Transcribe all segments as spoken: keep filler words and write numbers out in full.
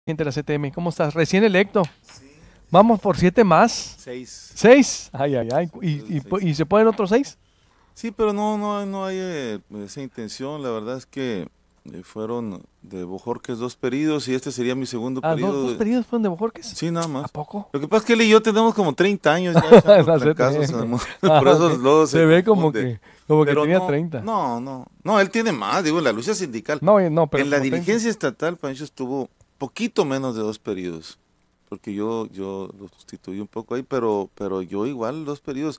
Gente de la C T M, ¿cómo estás? Recién electo. Vamos por siete más. Seis. Seis. Ay, ay, ay. ¿Y, y, Seis. y se pueden otros seis? Sí, pero no, no, no hay eh, esa intención. La verdad es que eh, fueron de Bojorques dos periodos y este sería mi segundo Ah, ¿dos, dos periodo. periodos fueron de Bojorques? Sí, nada ¿A más. poco? Lo que pasa es que él y yo tenemos como treinta años ya echando La trancazos en el C T M. mundo, Ah, por eso ok. luego se Se ve como confunde. que, como que Pero tenía no, treinta. no, no, no, él tiene más, digo, en la lucha sindical. No, eh, no, pero En la como treinta. dirigencia estatal, Pancho estuvo poquito menos de dos periodos, porque yo, yo lo sustituí un poco ahí, pero, pero yo igual dos periodos.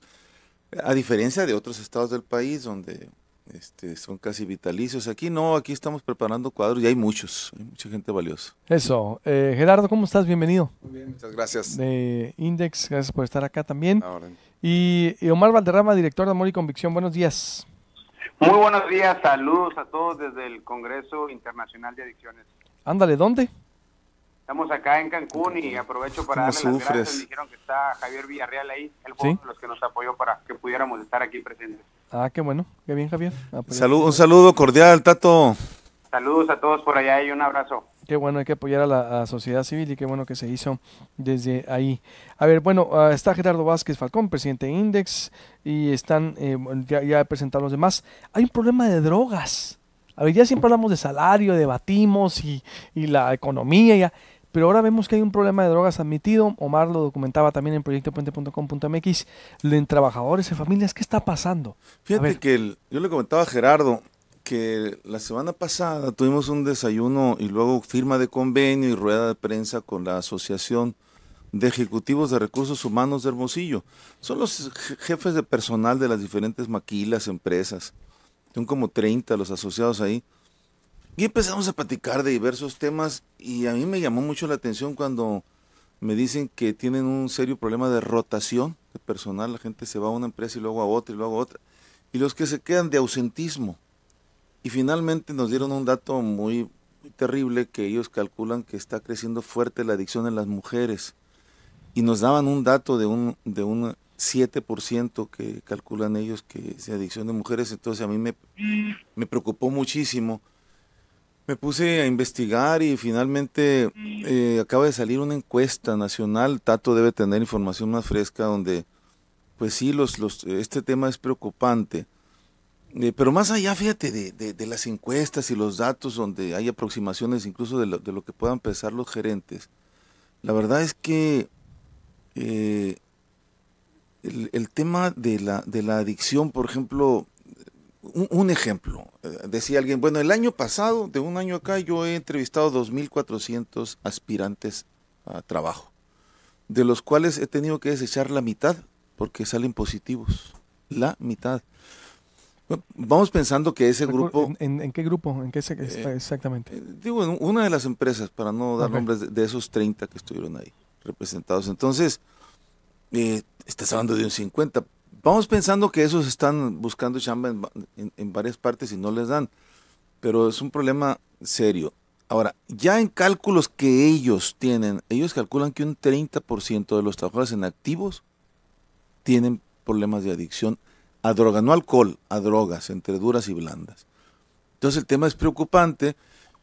A diferencia de otros estados del país donde este, son casi vitalicios, aquí no, aquí estamos preparando cuadros y hay muchos, hay mucha gente valiosa. Eso. Eh, Gerardo, ¿cómo estás? Bienvenido. Muy bien, muchas gracias. De Index, gracias por estar acá también. Ahora, Y, y Omar Valderrama, director de Amor y Convicción, buenos días. Muy buenos días, saludos a todos desde el Congreso Internacional de Adicciones. Ándale, ¿dónde? Estamos acá en Cancún y aprovecho para ¿Cómo darle las sufres? gracias. Me dijeron que está Javier Villarreal ahí, él fue Sí. uno de los que nos apoyó para que pudiéramos estar aquí presentes. Ah, qué bueno. Qué bien, Javier. Ah, pues, Salud, un saludo cordial, Tato. Saludos a todos por allá y un abrazo. Qué bueno, hay que apoyar a la, a la sociedad civil y qué bueno que se hizo desde ahí. A ver, bueno, ah, está Gerardo Vázquez Falcón, presidente de Index, y están, eh, bueno, ya, ya he presentado a los demás. Hay un problema de drogas. A ver, ya siempre hablamos de salario, debatimos y, y la economía, ya, pero ahora vemos que hay un problema de drogas admitido. Omar lo documentaba también en proyecto puente punto com punto m x, en trabajadores, en familias. ¿Qué está pasando? A Fíjate ver. que el- yo le comentaba a Gerardo que la semana pasada tuvimos un desayuno y luego firma de convenio y rueda de prensa con la Asociación de Ejecutivos de Recursos Humanos de Hermosillo. Son los je- jefes de personal de las diferentes maquilas, empresas. Son como treinta los asociados ahí. Y empezamos a platicar de diversos temas y a mí me llamó mucho la atención cuando me dicen que tienen un serio problema de rotación de personal. La gente se va a una empresa y luego a otra y luego a otra. Y los que se quedan de ausentismo. Y finalmente nos dieron un dato muy, muy terrible que ellos calculan que está creciendo fuerte la adicción en las mujeres. Y nos daban un dato de un, de un siete por ciento que calculan ellos que es de adicción de mujeres. Entonces a mí me, me preocupó muchísimo. Me puse a investigar y finalmente eh, acaba de salir una encuesta nacional. Tato debe tener información más fresca donde, pues sí, los, los, este tema es preocupante. Eh, pero más allá, fíjate, de, de, de las encuestas y los datos donde hay aproximaciones incluso de lo, de lo que puedan pensar los gerentes, la verdad es que eh, el, el tema de la, de la adicción, por ejemplo, un, un ejemplo, eh, decía alguien, bueno, el año pasado, de un año acá, yo he entrevistado dos mil cuatrocientos aspirantes a trabajo, de los cuales he tenido que desechar la mitad porque salen positivos, la mitad. Bueno, vamos pensando que ese Recu- grupo, ¿En, en- en qué grupo? ¿En qué se- está eh, exactamente? eh, digo, en una de las empresas, para no dar Ok. nombres de, de esos treinta que estuvieron ahí representados. Entonces, eh, estás hablando de un cincuenta. Vamos pensando que esos están buscando chamba en, va- en- en varias partes y no les dan, pero es un problema serio. Ahora, ya en cálculos que ellos tienen, ellos calculan que un treinta por ciento de los trabajadores en activos tienen problemas de adicción a droga, no alcohol, a drogas, entre duras y blandas. Entonces el tema es preocupante.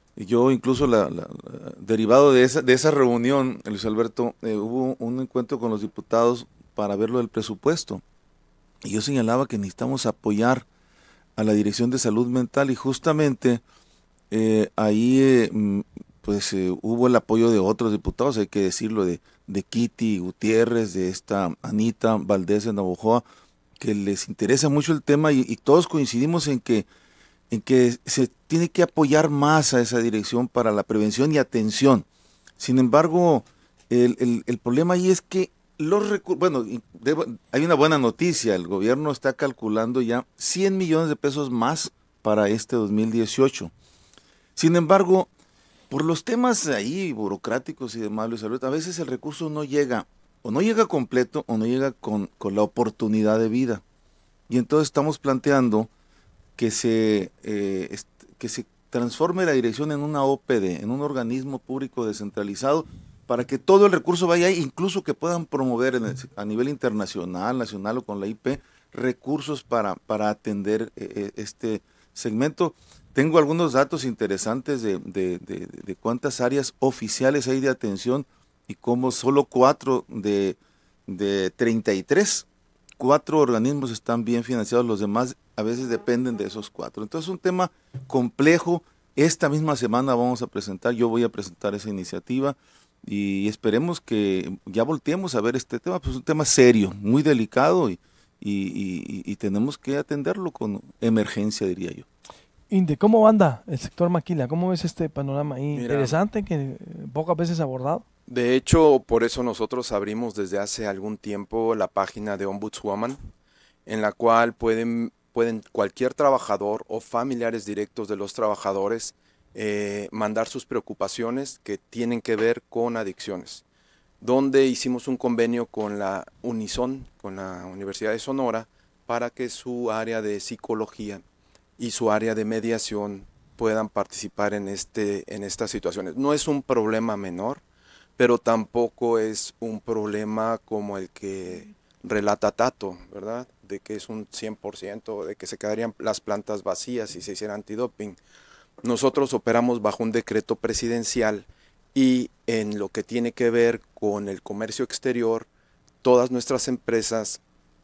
Yo incluso, la, la- la- derivado de esa, de esa reunión, Luis Alberto, eh, hubo un encuentro con los diputados para ver lo del presupuesto. Y yo señalaba que necesitamos apoyar a la Dirección de Salud Mental y justamente eh, ahí eh, mm, pues eh, hubo el apoyo de otros diputados, hay que decirlo, de, de Kitty Gutiérrez, de esta Anita Valdés de Navojoa, que les interesa mucho el tema y, y todos coincidimos en que, en que se tiene que apoyar más a esa dirección para la prevención y atención. Sin embargo, el, el- el problema ahí es que los recursos, bueno, y debo- hay una buena noticia, el gobierno está calculando ya cien millones de pesos más para este dos mil dieciocho. Sin embargo, por los temas ahí burocráticos y demás, Luis Alberto, a veces el recurso no llega, o no llega completo, o no llega con, con la oportunidad de vida. Y entonces estamos planteando que se, eh, est- que se transforme la dirección en una O P D, en un organismo público descentralizado, para que todo el recurso vaya ahí, incluso que puedan promover en el- a nivel internacional, nacional o con la I P, recursos para, para atender eh, eh, este segmento. Tengo algunos datos interesantes de, de, de, de cuántas áreas oficiales hay de atención y cómo solo cuatro de, de treinta y tres, cuatro organismos están bien financiados, los demás a veces dependen de esos cuatro. Entonces es un tema complejo. Esta misma semana vamos a presentar, yo voy a presentar esa iniciativa y esperemos que ya volteemos a ver este tema, pues es un tema serio, muy delicado y, y, y, y tenemos que atenderlo con emergencia, diría yo. Inde, ¿cómo anda el sector maquila? ¿Cómo ves este panorama ahí? Mira, Interesante, que pocas veces abordado. De hecho, por eso nosotros abrimos desde hace algún tiempo la página de Ombudswoman, en la cual pueden, pueden cualquier trabajador o familiares directos de los trabajadores eh, mandar sus preocupaciones que tienen que ver con adicciones, donde hicimos un convenio con la Unison, con la Universidad de Sonora, para que su área de psicología y su área de mediación puedan participar en, este, en estas situaciones. No es un problema menor, pero tampoco es un problema como el que relata Tato, ¿verdad? De que es un cien por ciento, de que se quedarían las plantas vacías si se hiciera antidoping. Nosotros operamos bajo un decreto presidencial y en lo que tiene que ver con el comercio exterior, todas nuestras empresas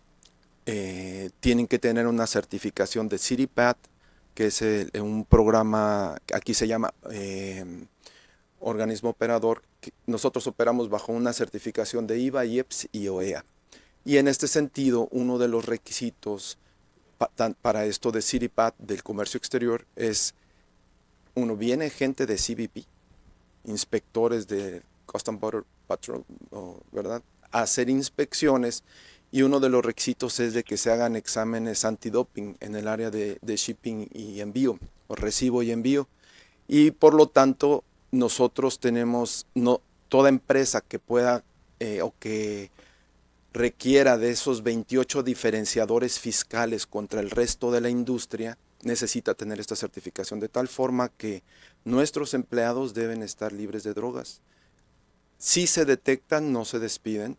eh, tienen que tener una certificación de CITIPAT, que es el, un programa, aquí se llama eh, organismo operador. Nosotros operamos bajo una certificación de I V A, I E P S y O E A. Y en este sentido, uno de los requisitos pa, tan, para esto de CITIPAT, del comercio exterior, es, uno, viene gente de C B P, inspectores de Customs Border Patrol, ¿verdad?, a hacer inspecciones, y uno de los requisitos es de que se hagan exámenes antidoping en el área de, de shipping y envío, o recibo y envío, y por lo tanto nosotros tenemos, no, toda empresa que pueda eh, o que requiera de esos veintiocho diferenciadores fiscales contra el resto de la industria, necesita tener esta certificación, de tal forma que nuestros empleados deben estar libres de drogas. Si se detectan, no se despiden,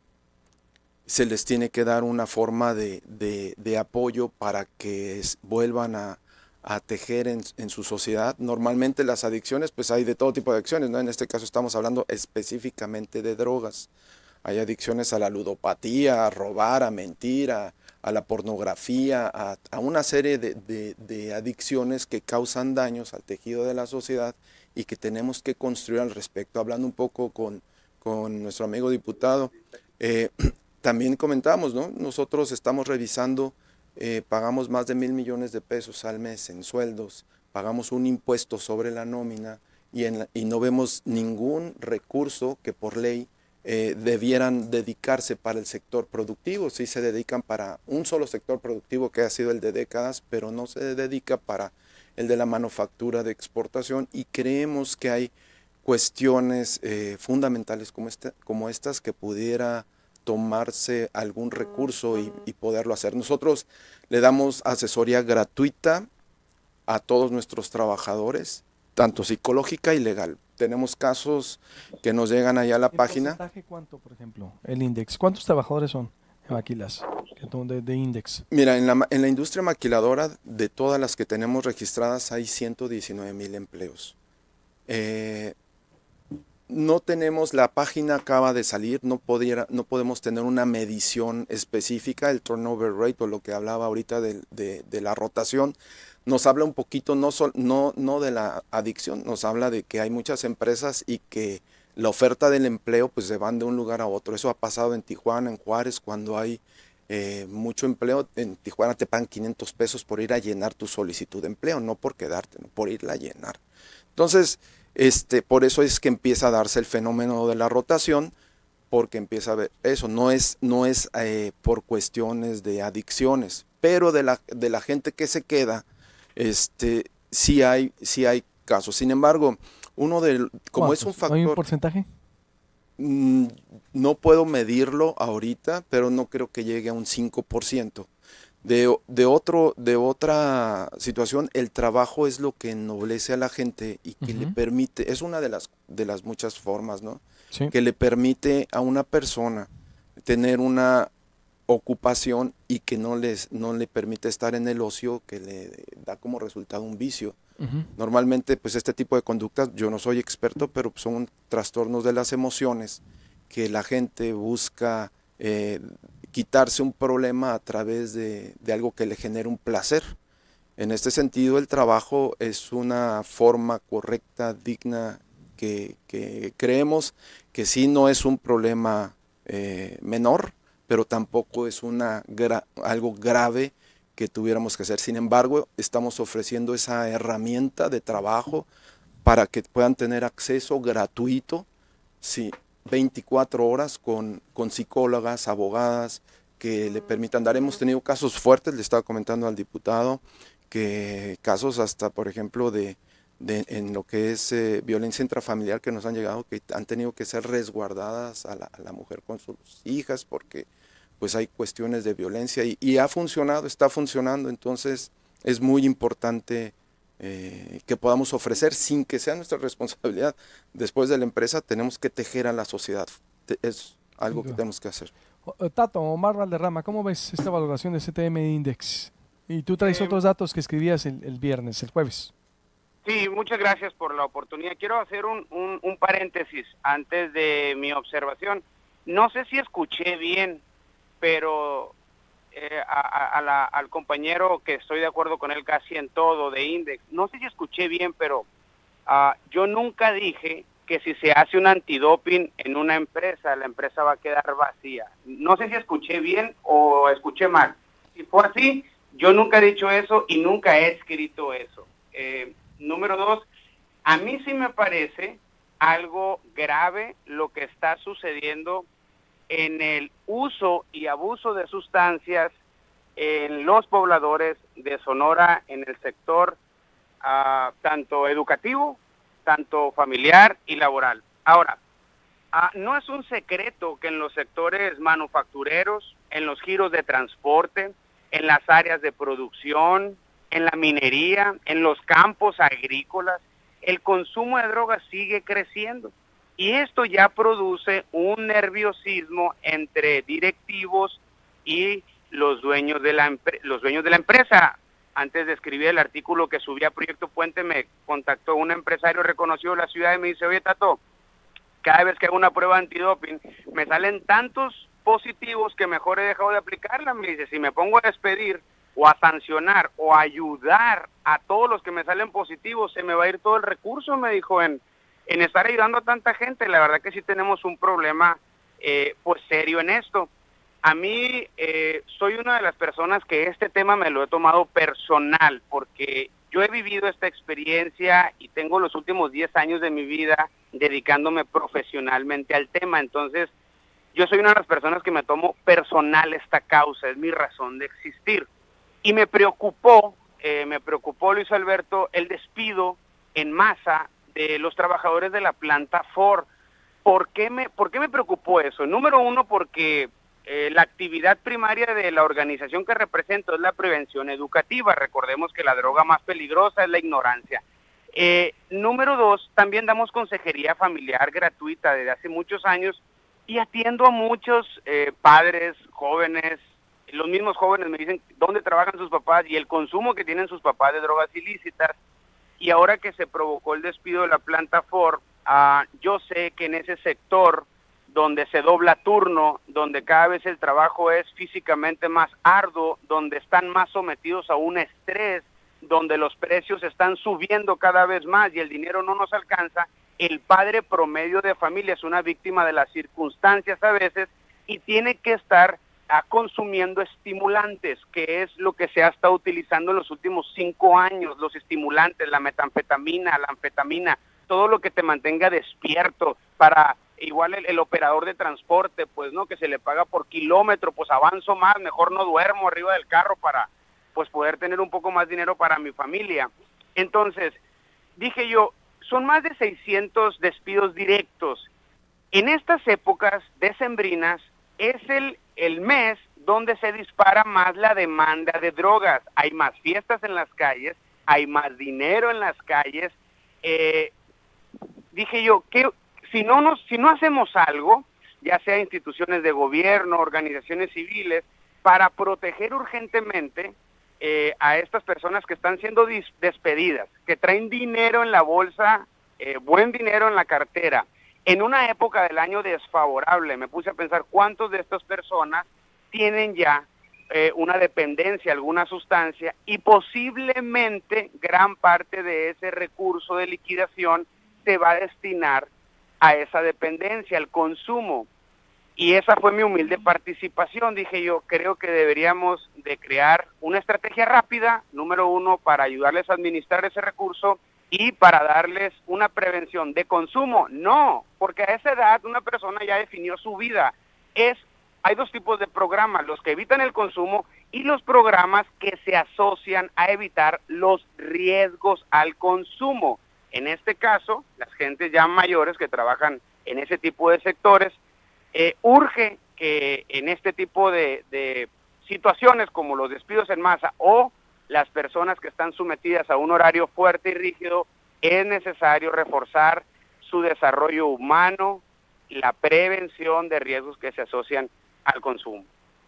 se les tiene que dar una forma de, de, de apoyo para que es, vuelvan a, a tejer en, en su sociedad. Normalmente las adicciones, pues hay de todo tipo de adicciones, ¿no? En este caso estamos hablando específicamente de drogas. Hay adicciones a la ludopatía, a robar, a mentir, a, a la pornografía, a, a una serie de, de, de adicciones que causan daños al tejido de la sociedad y que tenemos que construir al respecto. Hablando un poco con, con nuestro amigo diputado, eh, también comentamos, ¿no? Nosotros estamos revisando, eh, pagamos más de mil millones de pesos al mes en sueldos, pagamos un impuesto sobre la nómina y, en la, y no vemos ningún recurso que por ley eh, debieran dedicarse para el sector productivo. Sí se dedican para un solo sector productivo que ha sido el de décadas, pero no se dedica para el de la manufactura de exportación, y creemos que hay cuestiones eh, fundamentales como, esta, como estas que pudiera tomarse algún recurso y, y poderlo hacer. Nosotros le damos asesoría gratuita a todos nuestros trabajadores, tanto psicológica y legal. Tenemos casos que nos llegan allá a la página. ¿El porcentaje cuánto, por ejemplo? El Index. ¿Cuántos trabajadores son en maquilas de, de Index? Mira, en la, en la industria maquiladora, de todas las que tenemos registradas, hay ciento diecinueve mil empleos. Eh, No tenemos, la página acaba de salir, no, pudiera, no podemos tener una medición específica. El turnover rate, o lo que hablaba ahorita de, de, de la rotación, nos habla un poquito no, sol, no, no de la adicción, nos habla de que hay muchas empresas y que la oferta del empleo pues se van de un lugar a otro. Eso ha pasado en Tijuana, en Juárez, cuando hay eh, mucho empleo. En Tijuana te pagan quinientos pesos por ir a llenar tu solicitud de empleo, no por quedarte, no por irla a llenar. Entonces, Este, por eso es que empieza a darse el fenómeno de la rotación, porque empieza a ver eso, no es, no es eh, por cuestiones de adicciones, pero de la, de la gente que se queda, este, sí hay, sí hay casos. Sin embargo, uno de, como es un factor... ¿Hay un porcentaje? Mmm, no puedo medirlo ahorita, pero no creo que llegue a un cinco por ciento. De, de, otro, de otra situación, el trabajo es lo que ennoblece a la gente y que uh-huh. le permite, es una de las, de las muchas formas, ¿no? Sí. Que le permite a una persona tener una ocupación y que no, les, no le permite estar en el ocio, que le da como resultado un vicio. Uh-huh. Normalmente, pues este tipo de conductas, yo no soy experto, pero son trastornos de las emociones que la gente busca eh, quitarse un problema a través de, de algo que le genere un placer. En este sentido, el trabajo es una forma correcta, digna, que, que creemos que sí no es un problema eh, menor, pero tampoco es una gra algo grave que tuviéramos que hacer. Sin embargo, estamos ofreciendo esa herramienta de trabajo para que puedan tener acceso gratuito, sí, veinticuatro horas con, con psicólogas, abogadas, que le permitan dar. Hemos tenido casos fuertes, le estaba comentando al diputado, que casos hasta, por ejemplo, de, de en lo que es eh, violencia intrafamiliar que nos han llegado, que han tenido que ser resguardadas a la, a la mujer con sus hijas, porque pues hay cuestiones de violencia y, y ha funcionado, está funcionando. Entonces es muy importante eh, que podamos ofrecer sin que sea nuestra responsabilidad. Después de la empresa tenemos que tejer a la sociedad, es algo que tenemos que hacer. Tato, Omar Valderrama, ¿cómo ves esta valoración de C T M Index? Y tú traes eh, otros datos que escribías el, el viernes, el jueves. Sí, muchas gracias por la oportunidad. Quiero hacer un, un, un paréntesis antes de mi observación. No sé si escuché bien, pero eh, a, a la, al compañero que estoy de acuerdo con él casi en todo de Index, no sé si escuché bien, pero uh, yo nunca dije que si se hace un antidoping en una empresa, la empresa va a quedar vacía. No sé si escuché bien o escuché mal. Si fue así, yo nunca he dicho eso y nunca he escrito eso. Eh, número dos, a mí sí me parece algo grave lo que está sucediendo en el uso y abuso de sustancias en los pobladores de Sonora, en el sector uh, tanto educativo, tanto familiar y laboral. Ahora, uh, no es un secreto que en los sectores manufactureros, en los giros de transporte, en las áreas de producción, en la minería, en los campos agrícolas, el consumo de drogas sigue creciendo. Y esto ya produce un nerviosismo entre directivos y los dueños de la, los dueños de la empresa. Antes de escribir el artículo que subí a Proyecto Puente, me contactó un empresario reconocido de la ciudad y me dice, oye, Tato, cada vez que hago una prueba antidoping, me salen tantos positivos que mejor he dejado de aplicarla. Me dice, si me pongo a despedir o a sancionar o a ayudar a todos los que me salen positivos, se me va a ir todo el recurso, me dijo, en, en estar ayudando a tanta gente. La verdad que sí tenemos un problema eh, pues serio en esto. A mí eh, soy una de las personas que este tema me lo he tomado personal, porque yo he vivido esta experiencia y tengo los últimos diez años de mi vida dedicándome profesionalmente al tema. Entonces, yo soy una de las personas que me tomo personal esta causa, es mi razón de existir. Y me preocupó, eh, me preocupó, Luis Alberto, el despido en masa de los trabajadores de la planta Ford. ¿Por qué me, por qué me preocupó eso? Número uno, porque eh, la actividad primaria de la organización que represento es la prevención educativa. Recordemos que la droga más peligrosa es la ignorancia. Eh, número dos, también damos consejería familiar gratuita desde hace muchos años y atiendo a muchos eh, padres, jóvenes. Los mismos jóvenes me dicen dónde trabajan sus papás y el consumo que tienen sus papás de drogas ilícitas. Y ahora que se provocó el despido de la planta Ford, uh, yo sé que en ese sector donde se dobla turno, donde cada vez el trabajo es físicamente más arduo, donde están más sometidos a un estrés, donde los precios están subiendo cada vez más y el dinero no nos alcanza, el padre promedio de familia es una víctima de las circunstancias a veces y tiene que estar a consumiendo estimulantes, que es lo que se ha estado utilizando en los últimos cinco años, los estimulantes, la metanfetamina, la anfetamina, todo lo que te mantenga despierto, para igual el, el operador de transporte, pues no, que se le paga por kilómetro, pues avanzo más, mejor no duermo arriba del carro para pues poder tener un poco más dinero para mi familia. Entonces, dije yo, son más de seiscientos despidos directos. En estas épocas decembrinas es el el mes donde se dispara más la demanda de drogas. Hay más fiestas en las calles, hay más dinero en las calles. Eh, dije yo, que si no nos, si no hacemos algo, ya sea instituciones de gobierno, organizaciones civiles, para proteger urgentemente eh, a estas personas que están siendo despedidas, que traen dinero en la bolsa, eh, buen dinero en la cartera, en una época del año desfavorable. Me puse a pensar cuántos de estas personas tienen ya eh, una dependencia, alguna sustancia, y posiblemente gran parte de ese recurso de liquidación se va a destinar a esa dependencia, al consumo. Y esa fue mi humilde participación. Dije yo, creo que deberíamos de crear una estrategia rápida, número uno, para ayudarles a administrar ese recurso y para darles una prevención de consumo. No, porque a esa edad una persona ya definió su vida. Es, hay dos tipos de programas, los que evitan el consumo y los programas que se asocian a evitar los riesgos al consumo. En este caso, las gentes ya mayores que trabajan en ese tipo de sectores, eh, urge que en este tipo de, de situaciones como los despidos en masa o las personas que están sometidas a un horario fuerte y rígido, es necesario reforzar su desarrollo humano, la prevención de riesgos que se asocian al consumo.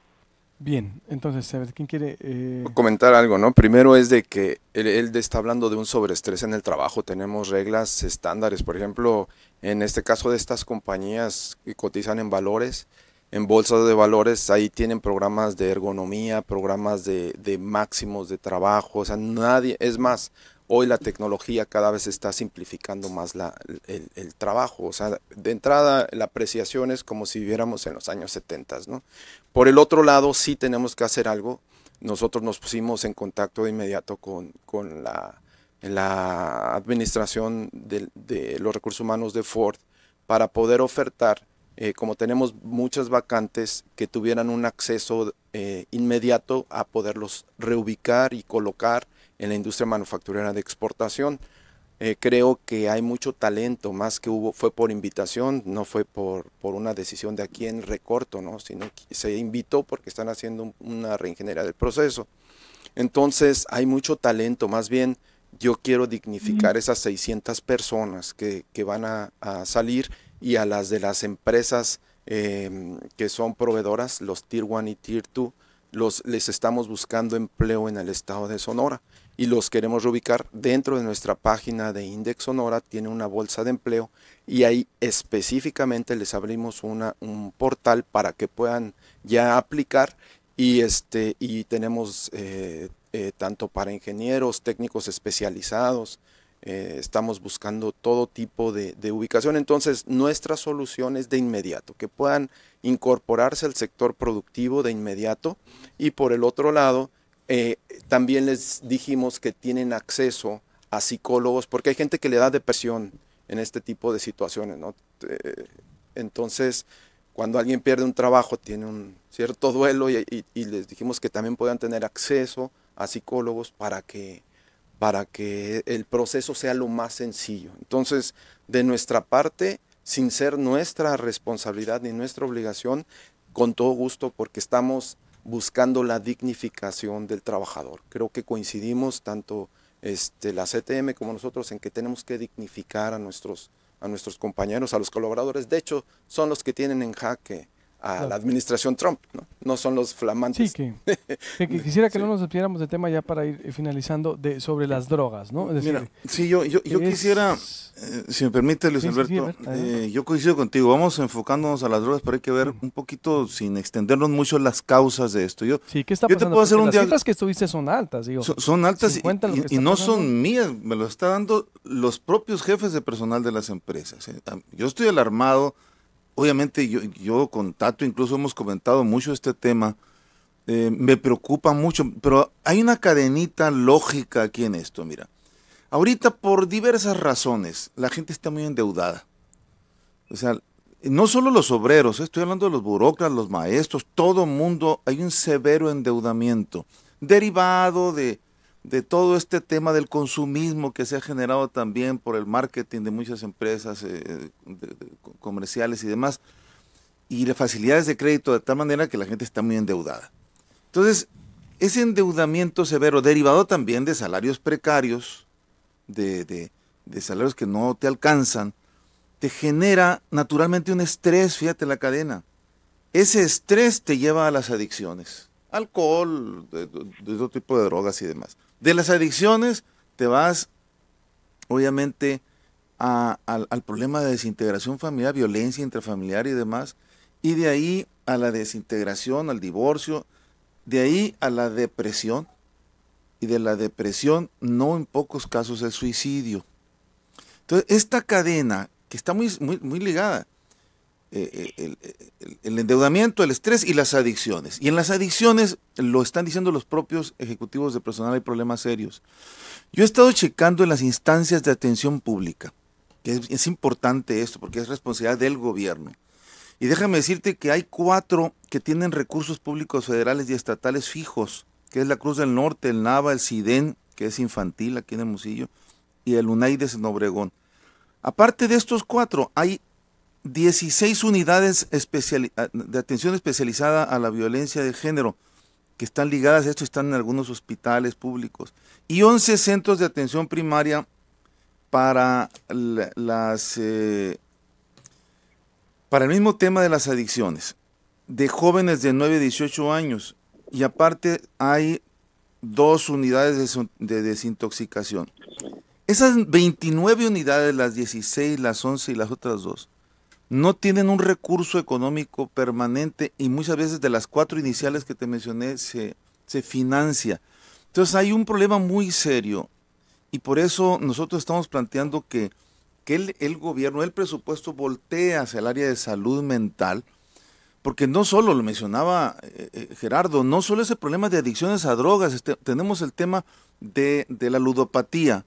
Bien, entonces, a ver, ¿quién quiere eh... comentar algo, no? Primero es de que él, él está hablando de un sobreestrés en el trabajo. Tenemos reglas estándares, por ejemplo, en este caso de estas compañías que cotizan en valores, en bolsas de valores, ahí tienen programas de ergonomía, programas de, de máximos de trabajo. O sea, nadie, es más, hoy la tecnología cada vez está simplificando más la, el, el trabajo. O sea, de entrada la apreciación es como si viviéramos en los años setenta, ¿no? Por el otro lado, sí tenemos que hacer algo. Nosotros nos pusimos en contacto de inmediato con, con la, la administración de, de los recursos humanos de Ford para poder ofertar, eh, como tenemos muchas vacantes, que tuvieran un acceso eh, inmediato a poderlos reubicar y colocar en la industria manufacturera de exportación. Eh, creo que hay mucho talento, más que hubo, fue por invitación, no fue por, por una decisión de aquí en recorto, ¿no? Sino que se invitó porque están haciendo un, una reingeniería del proceso. Entonces hay mucho talento, más bien yo quiero dignificar mm. esas seiscientas personas que, que van a, a salir, y a las de las empresas eh, que son proveedoras, los Tier uno y Tier dos, los, les estamos buscando empleo en el estado de Sonora y los queremos reubicar dentro de nuestra página de Index Sonora. Tiene una bolsa de empleo y ahí específicamente les abrimos una, un portal para que puedan ya aplicar, y, este, y tenemos eh, eh, tanto para ingenieros, técnicos especializados, eh, estamos buscando todo tipo de, de ubicación. Entonces nuestra solución es de inmediato, que puedan incorporarse al sector productivo de inmediato. Y por el otro lado, eh, también les dijimos que tienen acceso a psicólogos, porque hay gente que le da depresión en este tipo de situaciones, ¿no? Eh, entonces, cuando alguien pierde un trabajo, tiene un cierto duelo, y, y, y les dijimos que también puedan tener acceso a psicólogos para que, para que el proceso sea lo más sencillo. Entonces, de nuestra parte, sin ser nuestra responsabilidad ni nuestra obligación, con todo gusto, porque estamos buscando la dignificación del trabajador. Creo que coincidimos tanto este, la C T M como nosotros en que tenemos que dignificar a nuestros, a nuestros compañeros, a los colaboradores. De hecho, son los que tienen en jaque a claro. la administración Trump, ¿no? No son los flamantes. Sí, que, que, que quisiera que sí. no nos despiéramos del tema ya para ir finalizando de, sobre las drogas, ¿no? Es decir, Mira, sí, yo, yo, yo es... quisiera, eh, si me permite, Luis sí, Alberto, sí, sí, eh, yo coincido contigo, vamos enfocándonos a las drogas, pero hay que ver un poquito, sin extendernos mucho, las causas de esto. Yo, sí, ¿qué está yo pasando? te puedo hacer un las diag... cifras que estuviste son altas, digo. Son, son altas y, y, y no son mías, me lo está dando los propios jefes de personal de las empresas. Yo estoy alarmado. Obviamente yo, yo con Tato incluso hemos comentado mucho este tema, eh, me preocupa mucho, pero hay una cadenita lógica aquí en esto. Mira, ahorita por diversas razones la gente está muy endeudada. O sea, no solo los obreros, estoy hablando de los burócratas, los maestros, todo mundo, hay un severo endeudamiento derivado de, de todo este tema del consumismo que se ha generado también por el marketing de muchas empresas eh, de, de, comerciales y demás, y las facilidades de crédito de tal manera que la gente está muy endeudada. Entonces, ese endeudamiento severo, derivado también de salarios precarios, de, de, de salarios que no te alcanzan, te genera naturalmente un estrés, fíjate la cadena. Ese estrés te lleva a las adicciones. alcohol, de, de, de otro tipo de drogas y demás. De las adicciones te vas, obviamente, a, a, al problema de desintegración familiar, violencia intrafamiliar y demás, y de ahí a la desintegración, al divorcio, de ahí a la depresión, y de la depresión, no en pocos casos, el suicidio. Entonces, esta cadena, que está muy, muy, muy ligada, eh, el, el, el endeudamiento, el estrés y las adicciones. Y en las adicciones, lo están diciendo los propios ejecutivos de personal, hay problemas serios. Yo he estado checando en las instancias de atención pública, que es, es importante esto, porque es responsabilidad del gobierno. Y déjame decirte que hay cuatro que tienen recursos públicos federales y estatales fijos, que es la Cruz del Norte, el NAVA, el SIDEN, que es infantil aquí en Hermosillo, y el UNAIDES en Obregón. Aparte de estos cuatro, hay dieciséis unidades especial, de atención especializada a la violencia de género, que están ligadas a esto, están en algunos hospitales públicos, y once centros de atención primaria para la, las... Eh, para el mismo tema de las adicciones, de jóvenes de nueve a dieciocho años, y aparte hay dos unidades de, de desintoxicación. Esas veintinueve unidades, las dieciséis, las once y las otras dos, no tienen un recurso económico permanente y muchas veces de las cuatro iniciales que te mencioné se, se financia. Entonces hay un problema muy serio y por eso nosotros estamos planteando que que el, el gobierno, el presupuesto voltee hacia el área de salud mental, porque no solo, lo mencionaba eh, eh, Gerardo, no solo ese problema de adicciones a drogas, este, tenemos el tema de, de la ludopatía,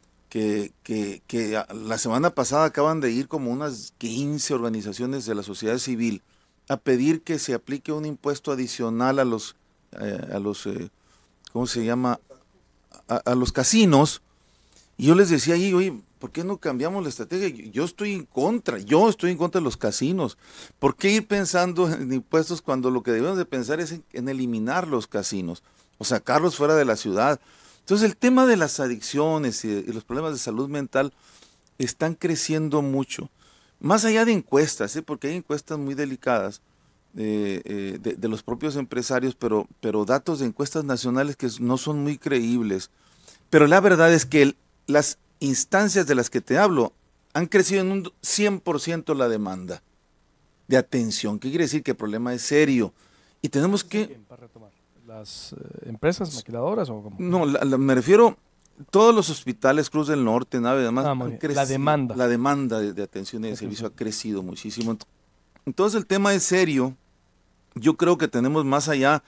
que, que, que la semana pasada acaban de ir como unas quince organizaciones de la sociedad civil a pedir que se aplique un impuesto adicional a los, eh, a los eh, ¿cómo se llama?, a, a los casinos. Y yo les decía ahí, oye, ¿por qué no cambiamos la estrategia? Yo estoy en contra, yo estoy en contra de los casinos. ¿Por qué ir pensando en impuestos cuando lo que debemos de pensar es en, en eliminar los casinos o sacarlos fuera de la ciudad? Entonces el tema de las adicciones y, y los problemas de salud mental están creciendo mucho. Más allá de encuestas, ¿eh? Porque hay encuestas muy delicadas eh, eh, de, de los propios empresarios, pero, pero datos de encuestas nacionales que no son muy creíbles. Pero la verdad es que el, las instancias de las que te hablo han crecido en un cien por ciento la demanda de atención. ¿Qué quiere decir? Que el problema es serio. Y tenemos que... ¿Las eh, empresas maquiladoras o cómo? No, la, la, me refiero... Todos los hospitales, Cruz del Norte, Nave, además, ah, han crecido, la demanda. La demanda de, de atención y de servicio ha crecido muchísimo. Entonces el tema es serio. Yo creo que tenemos más allá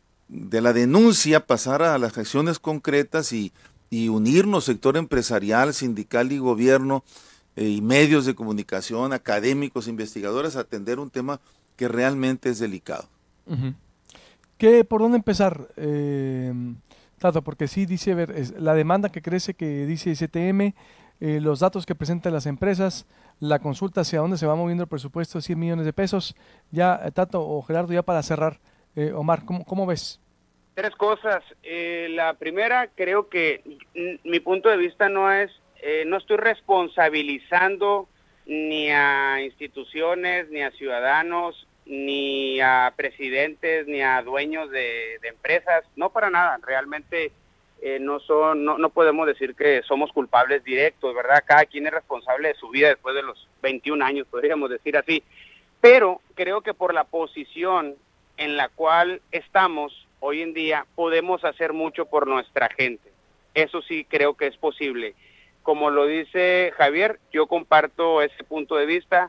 de la denuncia, pasar a las acciones concretas y y unirnos sector empresarial, sindical y gobierno eh, y medios de comunicación, académicos, investigadores, a atender un tema que realmente es delicado. Uh-huh. ¿Qué, ¿Por dónde empezar, eh, Tato? Porque sí dice, ver, es la demanda que crece, que dice C T M, eh, los datos que presentan las empresas, la consulta hacia dónde se va moviendo el presupuesto de cien millones de pesos. Ya, Tato o Gerardo, ya para cerrar, eh, Omar, ¿cómo, cómo ves? Tres cosas. Eh, la primera, creo que mi punto de vista no es, eh, no estoy responsabilizando ni a instituciones, ni a ciudadanos, ni a presidentes, ni a dueños de, de empresas, no para nada. Realmente eh, no son, no, no podemos decir que somos culpables directos, ¿verdad? Cada quien es responsable de su vida después de los veintiún años, podríamos decir así. Pero creo que por la posición en la cual estamos hoy en día podemos hacer mucho por nuestra gente. Eso sí creo que es posible. Como lo dice Javier, yo comparto ese punto de vista.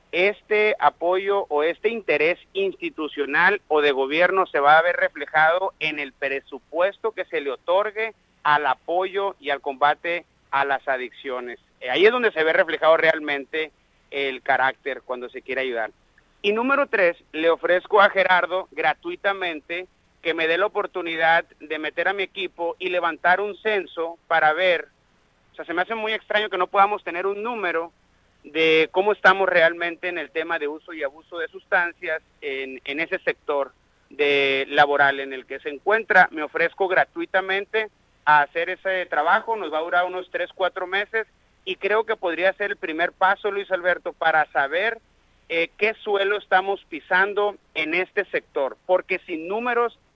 Este apoyo o este interés institucional o de gobierno se va a ver reflejado en el presupuesto que se le otorgue al apoyo y al combate a las adicciones. Ahí es donde se ve reflejado realmente el carácter cuando se quiere ayudar. Y número tres, le ofrezco a Gerardo gratuitamente que me dé la oportunidad de meter a mi equipo y levantar un censo para ver, o sea, se me hace muy extraño que no podamos tener un número de cómo estamos realmente en el tema de uso y abuso de sustancias en, en ese sector de laboral en el que se encuentra. Me ofrezco gratuitamente a hacer ese trabajo, nos va a durar unos tres, cuatro meses y creo que podría ser el primer paso, Luis Alberto, para saber eh, qué suelo estamos pisando en este sector, porque sin números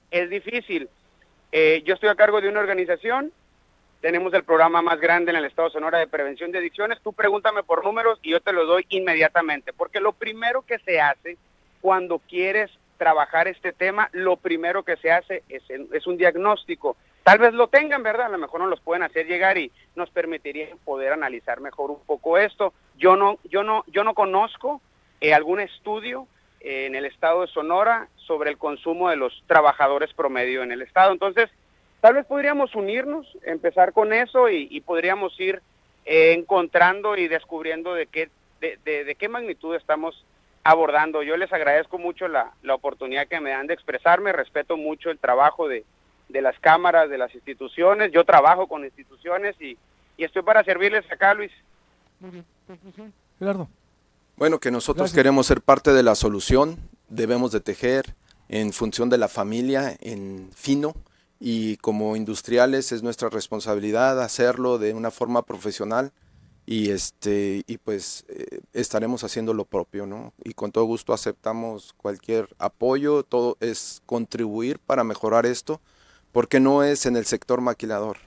es difícil. Eh, yo estoy a cargo de una organización, tenemos el programa más grande en el estado de Sonora de prevención de adicciones. Tú pregúntame por números y yo te los doy inmediatamente, porque lo primero que se hace cuando quieres trabajar este tema, lo primero que se hace es, es un diagnóstico. Tal vez lo tengan, ¿verdad? A lo mejor nos los pueden hacer llegar y nos permitiría poder analizar mejor un poco esto. Yo no, yo no, yo no conozco eh, algún estudio eh, en el estado de Sonora sobre el consumo de los trabajadores promedio en el estado. Entonces, tal vez podríamos unirnos, empezar con eso y, y podríamos ir eh, encontrando y descubriendo de qué, de, de, de qué magnitud estamos abordando. Yo les agradezco mucho la, la oportunidad que me dan de expresarme, respeto mucho el trabajo de, de las cámaras, de las instituciones. Yo trabajo con instituciones y, y estoy para servirles acá, Luis. Muy bien. Gerardo. Bueno, que nosotros Gracias. queremos ser parte de la solución, debemos de tejer en función de la familia, en fino, y como industriales es nuestra responsabilidad hacerlo de una forma profesional y este y pues eh, estaremos haciendo lo propio, ¿no? Y con todo gusto aceptamos cualquier apoyo, todo es contribuir para mejorar esto, porque no es en el sector maquilador,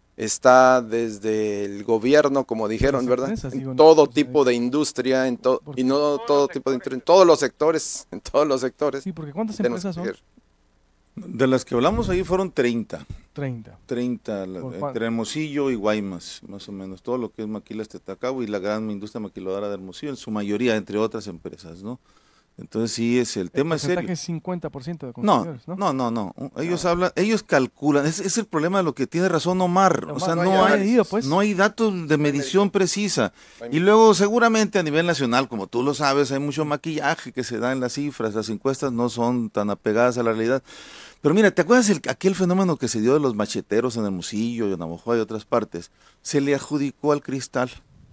está desde el gobierno, como dijeron, ¿verdad? Empresas, En digo, todo pues, tipo de industria, en to, porque y no todo tipo de industria, en todos los sectores, en todos los sectores. Sí, porque ¿cuántas tenemos empresas que son? tejer. De las que hablamos ahí fueron treinta. treinta. treinta, la- ¿Por cuál? entre Hermosillo y Guaymas, más o menos. Todo lo que es Maquilas Tetacabo y la gran industria maquiladora de Hermosillo, en su mayoría, entre otras empresas, ¿no? Entonces sí, es el tema El es serio. porcentaje es cincuenta por ciento de No, consumidores, ¿no? no, no, no. Ellos hablan, ellos calculan. Es, es el problema de lo que tiene razón Omar. Omar, o sea, no no, hay hay, medido, pues. no hay datos de medición precisa. No hay Y luego, seguramente a nivel nacional, como tú lo sabes, hay mucho maquillaje que se da en las cifras. Las encuestas no son tan apegadas a la realidad. Pero mira, ¿te acuerdas el, aquel fenómeno que se dio de los macheteros en Hermosillo, en Navajo y otras partes? Se le adjudicó al Cristal.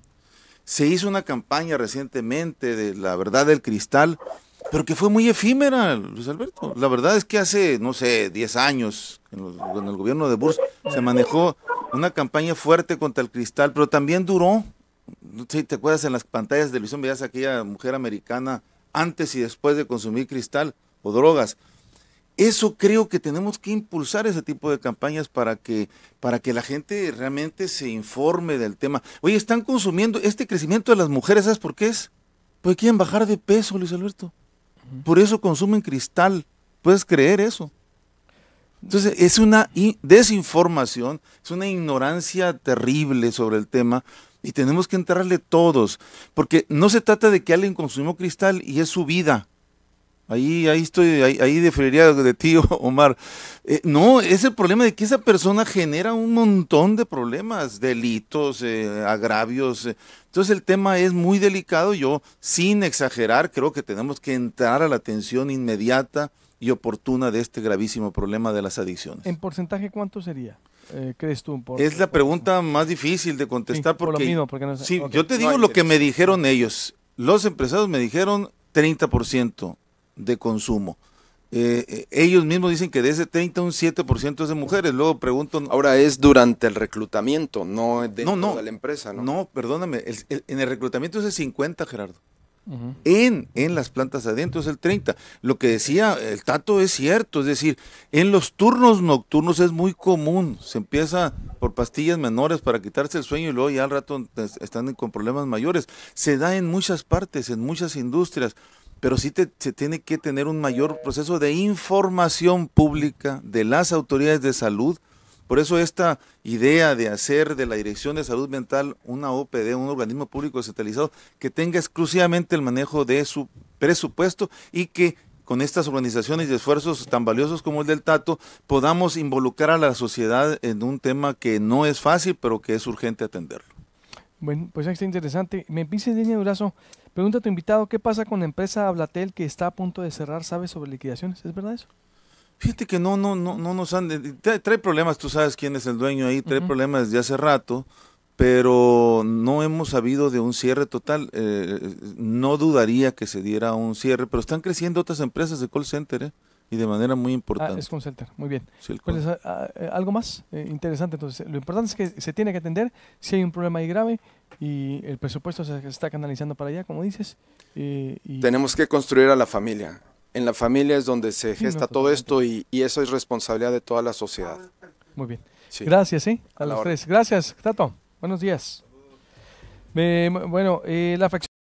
Se hizo una campaña recientemente de la verdad del Cristal, pero que fue muy efímera, Luis Alberto. La verdad es que hace, no sé, diez años, en, los- en el gobierno de Bush, se manejó una campaña fuerte contra el Cristal, pero también duró. No sé si te acuerdas, en las pantallas de televisión veías a aquella mujer americana antes y después de consumir Cristal o drogas. Eso creo que tenemos que impulsar ese tipo de campañas para que, para que la gente realmente se informe del tema. Oye, están consumiendo este crecimiento de las mujeres, ¿sabes por qué es? Porque quieren bajar de peso, Luis Alberto. Por eso consumen Cristal. ¿Puedes creer eso? Entonces, es una i- desinformación, es una ignorancia terrible sobre el tema y tenemos que entrarle todos, porque no se trata de que alguien consumió Cristal y es su vida. Ahí, ahí estoy, ahí, ahí diferiría de ti, Omar. Eh, no, es el problema de que esa persona genera un montón de problemas, delitos, eh, agravios. eh. Entonces el tema es muy delicado. Yo, sin exagerar, creo que tenemos que entrar a la atención inmediata y oportuna de este gravísimo problema de las adicciones. ¿En porcentaje cuánto sería? Eh, ¿Crees tú? Por, Es la por- pregunta más difícil de contestar Sí, por lo porque, mismo, porque no sé. sí, Ok. yo te digo No hay lo que me dirección. dijeron ellos. Los empresarios me dijeron treinta por ciento de consumo. Eh, eh, ellos mismos dicen que de ese treinta, un siete por ciento es de mujeres. Luego pregunto, Ahora es durante el reclutamiento, no dentro no, no, de la empresa, ¿no? no, perdóname, el- el- en el reclutamiento es el cincuenta, Gerardo. Ujú. En, en las plantas adentro es el treinta. Lo que decía el Tato es cierto, es decir, en los turnos nocturnos es muy común. Se empieza por pastillas menores para quitarse el sueño y luego ya al rato es- están con problemas mayores. Se da en muchas partes, en muchas industrias, pero sí te- se tiene que tener un mayor proceso de información pública de las autoridades de salud. Por eso esta idea de hacer de la Dirección de Salud Mental una O P D, un organismo público descentralizado, que tenga exclusivamente el manejo de su presupuesto y que con estas organizaciones y esfuerzos tan valiosos como el del Tato, podamos involucrar a la sociedad en un tema que no es fácil, pero que es urgente atenderlo. Bueno, pues está interesante. Me dice Denia Durazo, pregunta a tu invitado, ¿qué pasa con la empresa Ablatel que está a punto de cerrar? ¿Sabes sobre liquidaciones? ¿Es verdad eso? Fíjate que no, no, no, no nos han, trae, trae problemas, tú sabes quién es el dueño ahí, trae Ujú. problemas desde hace rato, pero no hemos sabido de un cierre total. Eh, no dudaría que se diera un cierre, pero están creciendo otras empresas de call center, ¿eh? Y de manera muy Ah, importante. es Concelter, muy bien. Sí, el Pues, call- ah, ah, algo más eh, interesante, entonces, lo importante es que se tiene que atender si hay un problema ahí grave y el presupuesto se está canalizando para allá, como dices. eh, y Tenemos que construir a la familia. En la familia es donde se Sí, no, gesta todo esto y, y eso es responsabilidad de toda la sociedad. Muy bien. Sí. Gracias, ¿eh? A, A la los orden. tres. Gracias, Tato. Buenos días. Eh, bueno, eh, la fracción